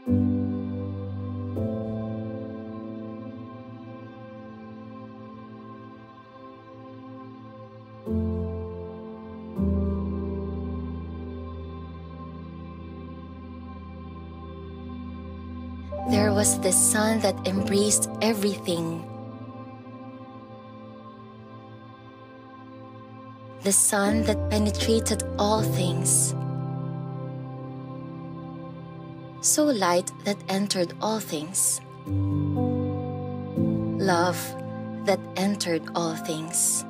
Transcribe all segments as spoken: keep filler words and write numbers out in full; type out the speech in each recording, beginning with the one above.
There was the sun that embraced everything. The sun that penetrated all things. So light that entered all things. Love that entered all things.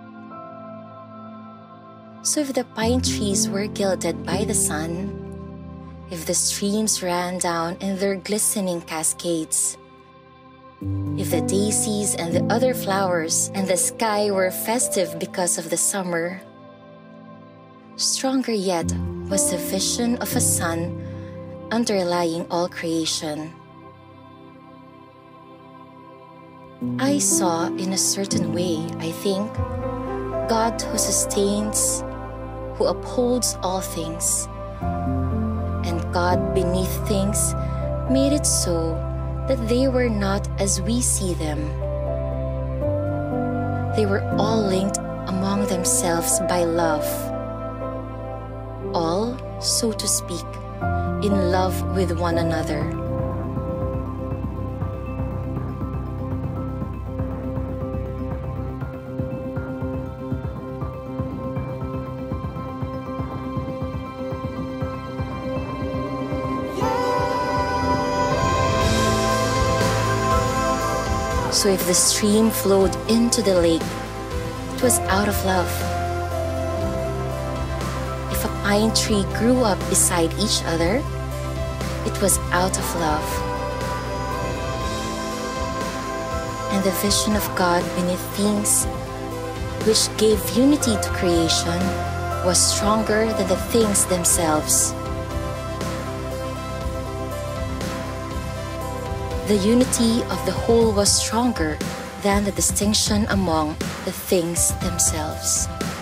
So if the pine trees were gilded by the sun, if the streams ran down in their glistening cascades, if the daisies and the other flowers and the sky were festive because of the summer, stronger yet was the vision of a sun underlying all creation. I saw in a certain way, I think, God who sustains, who upholds all things, and God beneath things made it so that they were not as we see them. They were all linked among themselves by love. All, so to speak, in love with one another. So if the stream flowed into the lake, it was out of love. If a pine tree grew up beside each other, it was out of love. And the vision of God beneath things, which gave unity to creation, was stronger than the things themselves. The unity of the whole was stronger than the distinction among the things themselves.